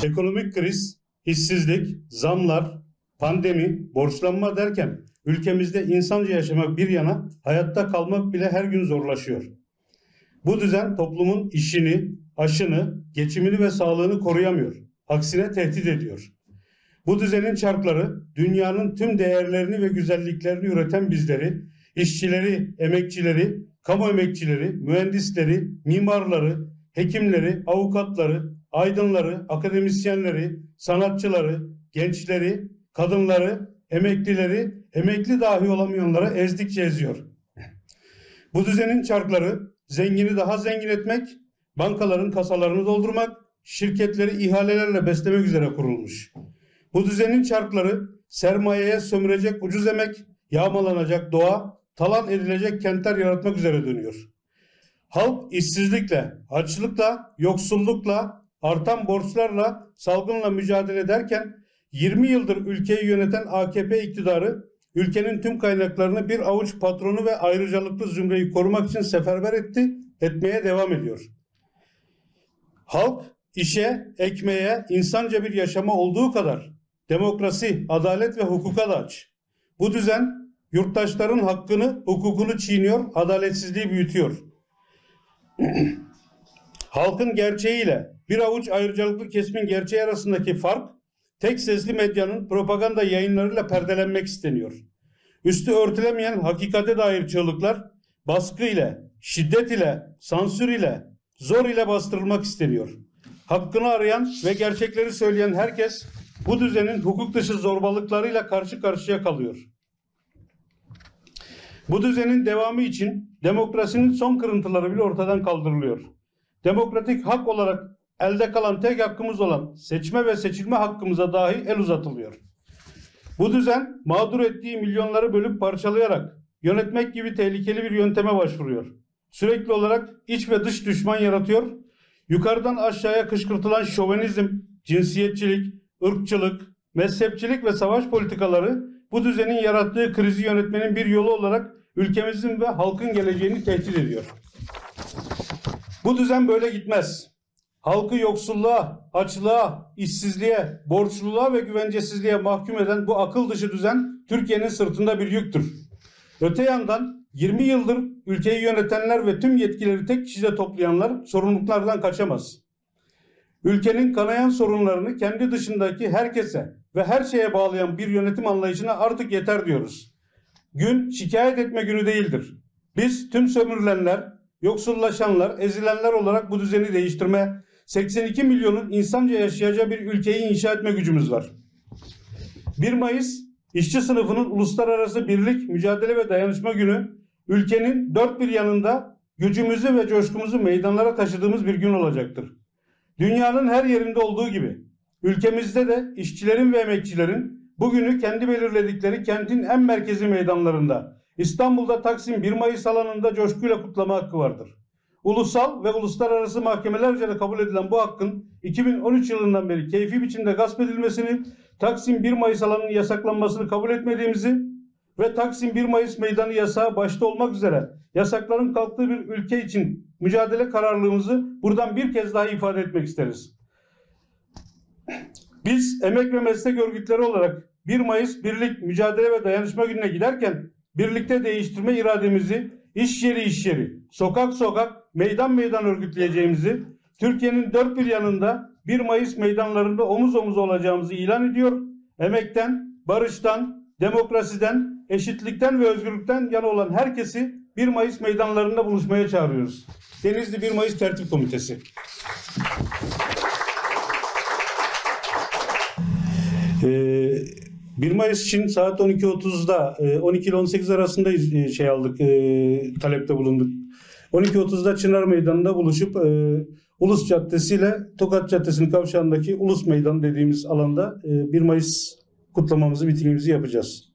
Ekonomik kriz, işsizlik, zamlar, pandemi, borçlanma derken ülkemizde insanca yaşamak bir yana hayatta kalmak bile her gün zorlaşıyor. Bu düzen toplumun işini, aşını, geçimini ve sağlığını koruyamıyor. Aksine tehdit ediyor. Bu düzenin çarkları dünyanın tüm değerlerini ve güzelliklerini üreten bizleri, işçileri, emekçileri, kamu emekçileri, mühendisleri, mimarları, hekimleri, avukatları, aydınları, akademisyenleri, sanatçıları, gençleri, kadınları, emeklileri, emekli dahi olamayanlara ezdikçe eziyor. Bu düzenin çarkları zengini daha zengin etmek, bankaların kasalarını doldurmak, şirketleri ihalelerle beslemek üzere kurulmuş. Bu düzenin çarkları sermayeye sömürecek ucuz emek, yağmalanacak doğa, talan edilecek kentler yaratmak üzere dönüyor. Halk işsizlikle, açlıkla, yoksullukla, artan borçlarla, salgınla mücadele ederken 20 yıldır ülkeyi yöneten AKP iktidarı ülkenin tüm kaynaklarını bir avuç patronu ve ayrıcalıklı zümreyi korumak için seferber etmeye devam ediyor. Halk işe, ekmeğe, insanca bir yaşama olduğu kadar demokrasi, adalet ve hukuka da aç. Bu düzen yurttaşların hakkını, hukukunu çiğniyor, adaletsizliği büyütüyor. Halkın gerçeğiyle bir avuç ayrıcalıklı kesimin gerçeği arasındaki fark tek sesli medyanın propaganda yayınlarıyla perdelenmek isteniyor. Üstü örtülemeyen hakikate dair çığlıklar baskı ile, şiddet ile, sansür ile, zor ile bastırılmak isteniyor. Hakkını arayan ve gerçekleri söyleyen herkes bu düzenin hukuk dışı zorbalıklarıyla karşı karşıya kalıyor. Bu düzenin devamı için demokrasinin son kırıntıları bile ortadan kaldırılıyor. Demokratik hak olarak elde kalan tek hakkımız olan seçme ve seçilme hakkımıza dahi el uzatılıyor. Bu düzen mağdur ettiği milyonları bölüp parçalayarak yönetmek gibi tehlikeli bir yönteme başvuruyor. Sürekli olarak iç ve dış düşman yaratıyor. Yukarıdan aşağıya kışkırtılan şovenizm, cinsiyetçilik, ırkçılık, mezhepçilik ve savaş politikaları bu düzenin yarattığı krizi yönetmenin bir yolu olarak ülkemizin ve halkın geleceğini tehdit ediyor. Bu düzen böyle gitmez. Halkı yoksulluğa, açlığa, işsizliğe, borçluluğa ve güvencesizliğe mahkum eden bu akıl dışı düzen Türkiye'nin sırtında bir yüktür. Öte yandan 20 yıldır ülkeyi yönetenler ve tüm yetkileri tek kişide toplayanlar sorumluluklardan kaçamaz. Ülkenin kanayan sorunlarını kendi dışındaki herkese ve her şeye bağlayan bir yönetim anlayışına artık yeter diyoruz. Gün şikayet etme günü değildir. Biz tüm sömürülenler, yoksullaşanlar, ezilenler olarak bu düzeni değiştirme, 82 milyonun insanca yaşayacağı bir ülkeyi inşa etme gücümüz var. 1 Mayıs işçi sınıfının uluslararası birlik, mücadele ve dayanışma günü ülkenin dört bir yanında gücümüzü ve coşkumuzu meydanlara taşıdığımız bir gün olacaktır. Dünyanın her yerinde olduğu gibi ülkemizde de işçilerin ve emekçilerin bugünü kendi belirledikleri kentin en merkezi meydanlarında İstanbul'da Taksim 1 Mayıs alanında coşkuyla kutlama hakkı vardır. Ulusal ve uluslararası mahkemelerce de kabul edilen bu hakkın 2013 yılından beri keyfi biçimde gasp edilmesini, Taksim 1 Mayıs alanının yasaklanmasını kabul etmediğimizi ve Taksim 1 Mayıs meydanı yasağı başta olmak üzere yasakların kalktığı bir ülke için mücadele kararlılığımızı buradan bir kez daha ifade etmek isteriz. Biz emek ve meslek örgütleri olarak 1 Mayıs Birlik, Mücadele ve Dayanışma Günü'ne giderken birlikte değiştirme irademizi iş yeri, sokak sokak, meydan meydan örgütleyeceğimizi, Türkiye'nin dört bir yanında 1 Mayıs meydanlarında omuz omuz olacağımızı ilan ediyor. Emekten, barıştan, demokrasiden, eşitlikten ve özgürlükten yana olan herkesi 1 Mayıs meydanlarında buluşmaya çağırıyoruz. Denizli 1 Mayıs Tertip Komitesi. Ee, 1 Mayıs için saat 12.30'da 12 ile 18 arasında talepte bulunduk. 12.30'da Çınar Meydanı'nda buluşup Ulus Caddesi ile Tokat Caddesi'nin kavşağındaki Ulus Meydanı dediğimiz alanda 1 Mayıs kutlamamızı, mitingimizi yapacağız.